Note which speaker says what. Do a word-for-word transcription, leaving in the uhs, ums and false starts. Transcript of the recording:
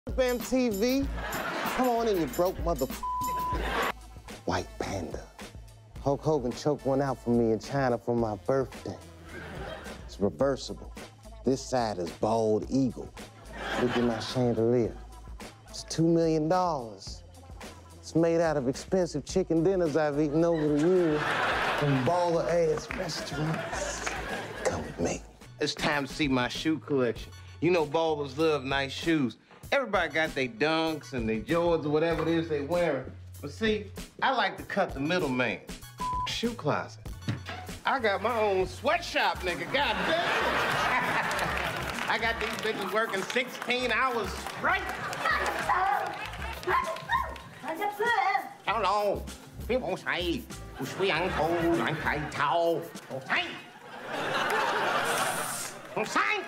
Speaker 1: M T V. Come on in, you broke mother. White Panda. Hulk Hogan choked one out for me in China for my birthday. It's reversible. This side is bald eagle. Look at my chandelier. It's two million dollars. It's made out of expensive chicken dinners I've eaten over the years from baller-ass restaurants. Come with me. It's time to see my shoe collection. You know ballers love nice shoes. Everybody got their Dunks and their Jordans or whatever it is they wearing. But see, I like to cut the middleman. Shoe closet. I got my own sweatshop, nigga, goddamn. I got these bitches working sixteen hours straight. How long? People say, we uncle, I'm tight towel. Hey! I'm saying.